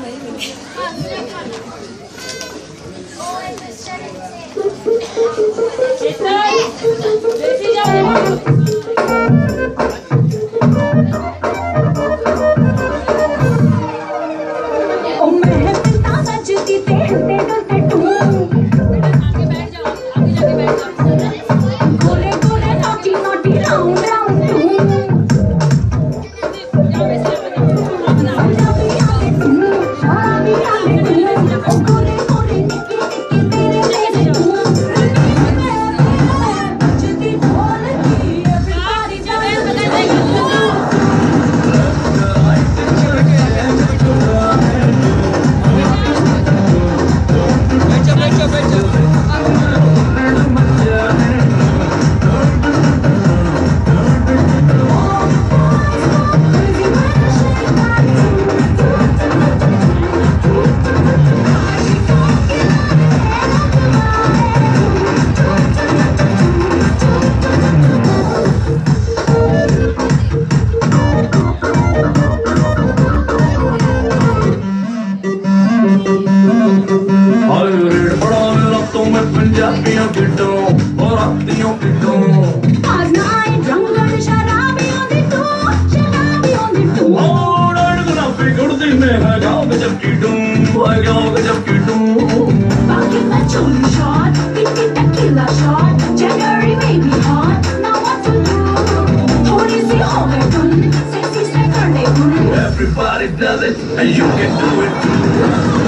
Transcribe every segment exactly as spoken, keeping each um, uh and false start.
Everybody does it, and you can do it too.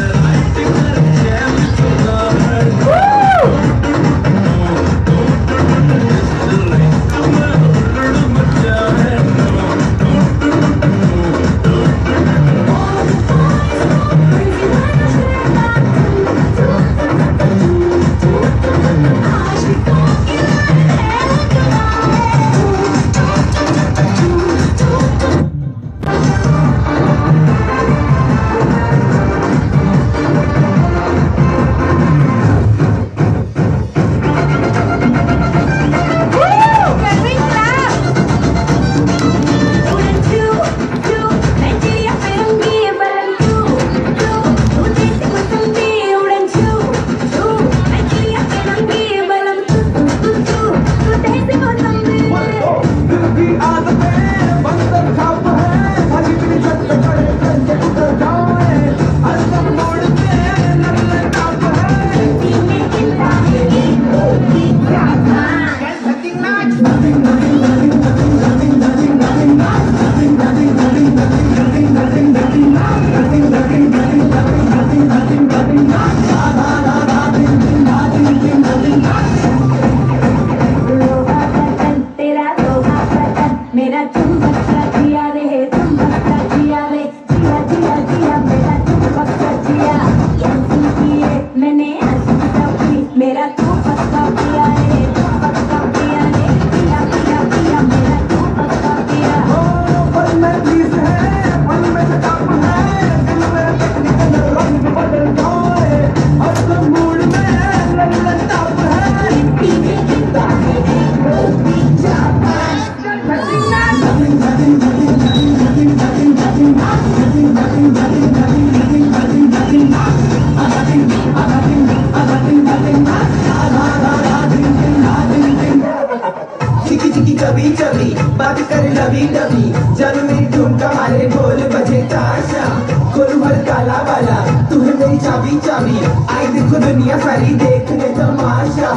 चबी चबी बात कर लबी डबी जब मेरी ठुमका मारे ढोल बजे ताशा खोलू भर काला वाला तू है मेरी चाबी चाबी आई देखो दुनिया सारी देखने तमाशा।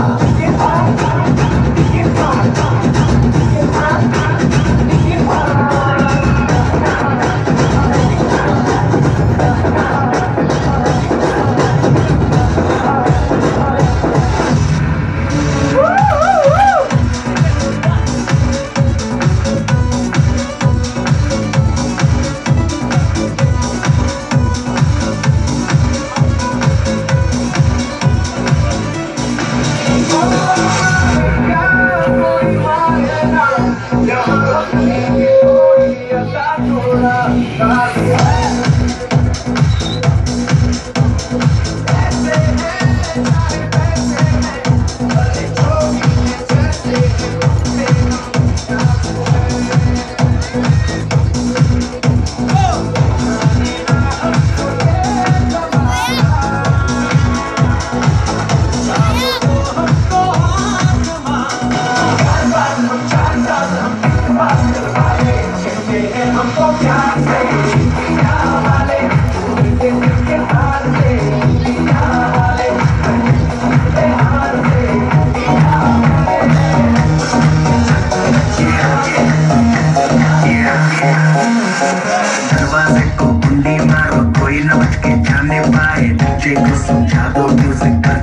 Oh,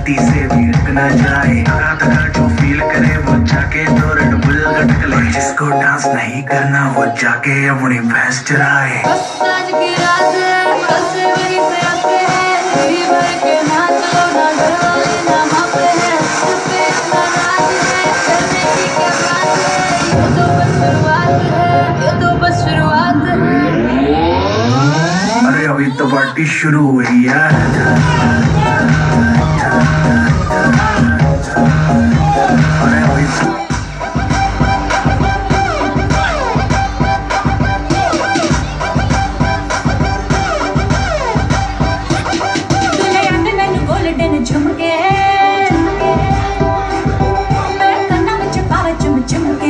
पार्टी से भी रुकना जाए, थका थका जो फील करे वो जाके दो रेड बुल गटक ले, जिसको डांस नहीं करना वो जाके अपनी भैंस चराए। बस आज की रात है, बस वहीं पे आते हैं, जी भर के नाच लो ना, घर वाले ना मापते हैं, सब पे अपना राज है, करने की क्या बात है, ये तो बस शुरुआत है, ये तो बस शुरुआत है। अरे अभी तो पार्टी शुरू हुई यार। अरे अभी गोल्डन झुमके मैं कन्ना में छुपावे चुम चुमके,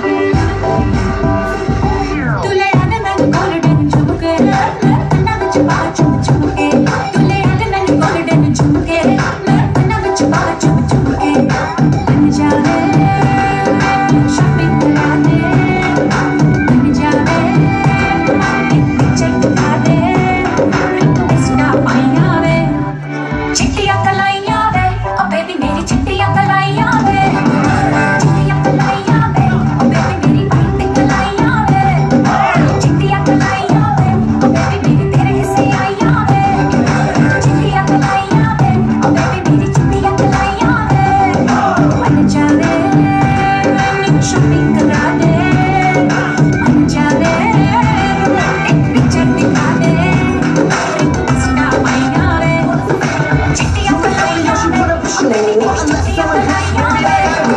तुले याद मैंने गोल्डन झुमके मैं कन्ना में छुपावे चुम चुमके, तुले याद मैंने गोल्डन झुमके मैं कन्ना में छुपावे चुम चुमके। बन जावे शॉपिंग करा दे, बन जावे एक पिक्चर दिखा दे, इसका पाइया वे चिट्टियां कलाइयां वे, ओ बेबी मेरी चिट्टियां कलाइयां वे, चिट्टियां कलाइयां वे, ओ बेबी मेरी बातें कलाइयां वे, चिट्टियां कलाइयां वे, ओ बेबी मेरी तेरे हिस्से आइयां वे, चिट्टियां कलाइयां वे, ओ बेबी मेरी चिट्टियां कलाइयां वे। बन जावे मैंने शॉपिंग करा दे, बन जावे एक पिक्चर दिखा दे, इसका पाइया वे चिट्टियां कलाइयां वे, चिट्टियां कलाइयां वे,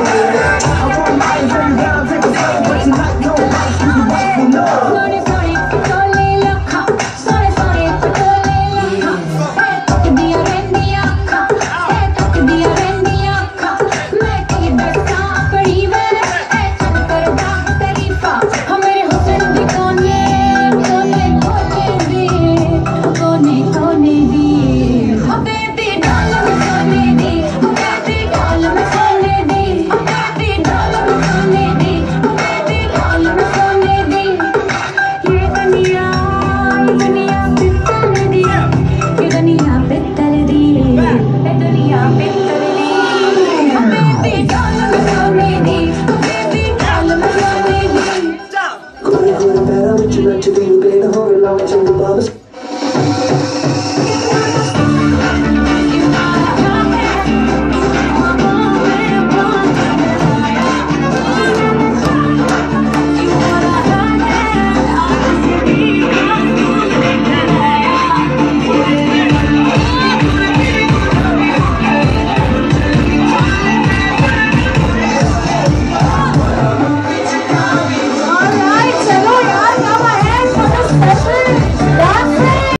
सोने सोने पटोले लखा, सोने सोने पटोले लखा, ए तक दिया रेंदिया खा, ए तक दिया रेंदिया खा, मैं की दस्ता पड़ी वे, ए चल कर दाग तरीफा, हमारे हुस्न दी कोने कोने कोने दी, कोने कोने दी, ओ बेबी डाल में सोने दी, ओ बेबी डाल में सोने दी, ओ बेबी डाल में सोने दी, ओ बेबी डाल में सोने दी। ये दुनिया ये दुनिया पित्तल दी, ये दुनिया पित्तल दी, ये दुनिया पित्तल दी, ओ बेबी डाल में सोने दी, ओ बेबी डाल में सोने दी। गोरे गोरे पैरों विच नचदी बेड़ होवे लावे चंग बाबस।